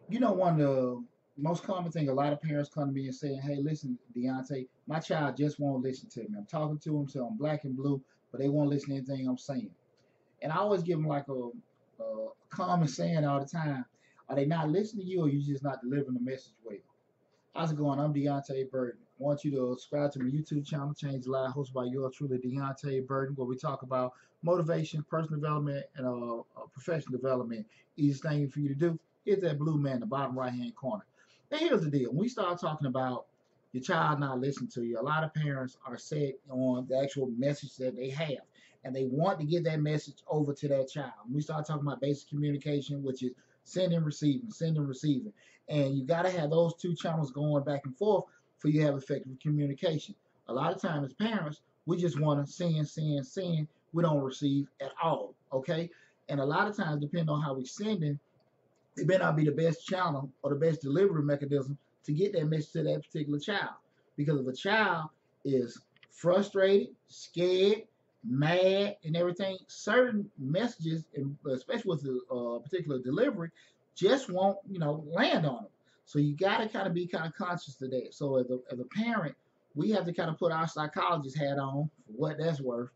You know, one of the most common thing, a lot of parents come to me and say, "Hey, listen, Deontay, my child just won't listen to me. I'm talking to him, so I'm black and blue, but they won't listen to anything I'm saying." And I always give them like a common saying all the time: Are they not listening to you, or you just not delivering the message well? How's it going? I'm Deontay Burton. I want you to subscribe to my YouTube channel, Change Live, hosted by yours truly, Deontay Burton, where we talk about motivation, personal development, and professional development. Easiest thing for you to do is that blue man in the bottom right hand corner. Now, here's the deal. When we start talking about your child not listening to you, a lot of parents are set on the actual message that they have, and they want to get that message over to that child. When we start talking about basic communication, which is sending, receiving. And you got to have those two channels going back and forth for you to have effective communication. A lot of times, as parents, we just want to send. We don't receive at all. Okay. And a lot of times, depending on how we sending, it may not be the best channel or the best delivery mechanism to get that message to that particular child. Because if a child is frustrated, scared, mad, and everything, certain messages, especially with the particular delivery, just won't, land on them. So you got to kind of be kind of conscious of that. So as a parent, we have to kind of put our psychologist hat on for what that's worth,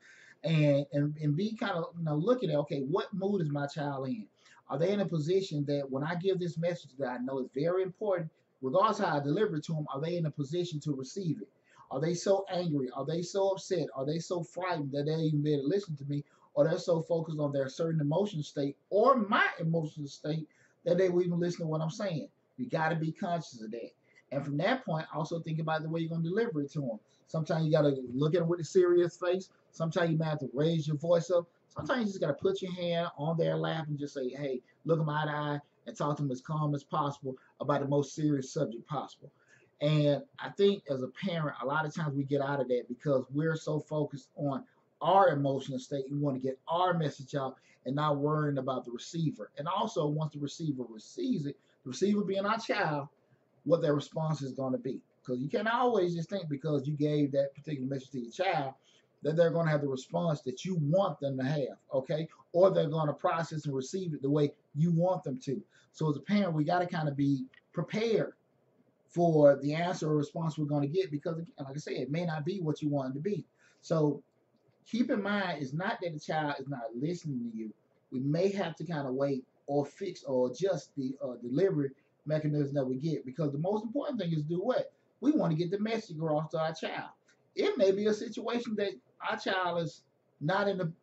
and be kind of looking at, okay, what mood is my child in? Are they in a position that when I give this message that I know is very important, regardless of how I deliver it to them, are they in a position to receive it? Are they so angry? Are they so upset? Are they so frightened that they even be able to listen to me? Or they're so focused on their certain emotional state or my emotional state that they will even listen to what I'm saying? You got to be conscious of that. And from that point, also think about the way you're going to deliver it to them. Sometimes you got to look at them with a serious face. Sometimes you might have to raise your voice up. Sometimes you just got to put your hand on their lap and just say, hey, look them eye to eye and talk to them as calm as possible about the most serious subject possible. And I think as a parent, a lot of times we get out of that because we're so focused on our emotional state. We want to get our message out and not worrying about the receiver. And also, once the receiver receives it, the receiver being our child, what their response is going to be. Because you can't always just think because you gave that particular message to your child that they're going to have the response that you want them to have, okay? Or they're going to process and receive it the way you want them to. So as a parent, we got to kind of be prepared for the answer or response we're going to get because, again, like I said, it may not be what you want it to be. So keep in mind, it's not that the child is not listening to you. We may have to kind of wait or fix or adjust the delivery mechanism that we get because the most important thing is do what? We want to get the message across to our child. It may be a situation that our child is not in a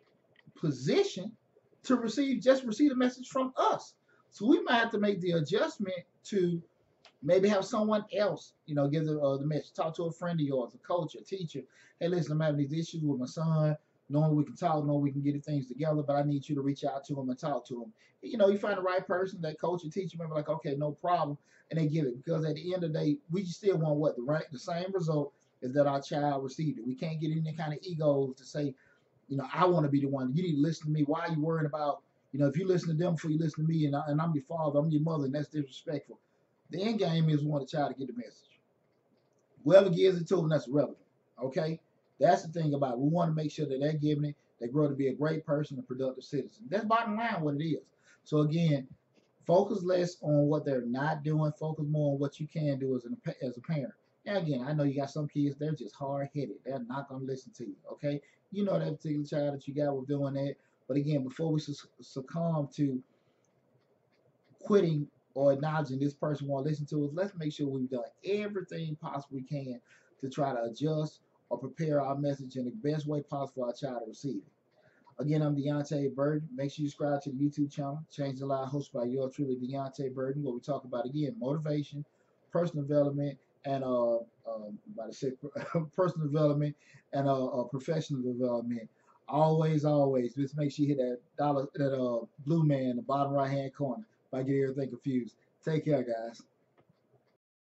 position to receive the message from us. So we might have to make the adjustment to maybe have someone else, give the message. Talk to a friend of yours, a coach, a teacher. Hey, listen, I'm having these issues with my son. Knowing we can talk, knowing we can get things together, but I need you to reach out to him and talk to him. You find the right person, that coach or teacher, maybe like, okay, no problem, and they give it because at the end of the day, we still want what the same result is that our child received it. We can't get any kind of egos to say, I want to be the one. You need to listen to me. Why are you worried about, if you listen to them before you listen to me, and I'm your father, I'm your mother, and that's disrespectful. The end game is we want the child to get the message. Whoever gives it to them, that's relevant. Okay? That's the thing about it. We want to make sure that they're giving it, they grow to be a great person, a productive citizen. That's bottom line what it is. So again, focus less on what they're not doing, focus more on what you can do as a parent. Now again, I know you got some kids, they're just hard headed. They're not gonna listen to you. Okay? You know that particular child that you got was doing that. But again, before we succumb to quitting or acknowledging this person won't listen to us, let's make sure we've done everything possible we can to try to adjust or prepare our message in the best way possible for our child to receive it. Again, I'm Deontay Burton. Make sure you subscribe to the YouTube channel, Change the Life, hosted by yours truly, Deontay Burton, where we talk about, again, motivation, personal development, and about to say personal development and professional development. Always, just make sure you hit that blue man in the bottom right hand corner if I get everything confused. Take care, guys.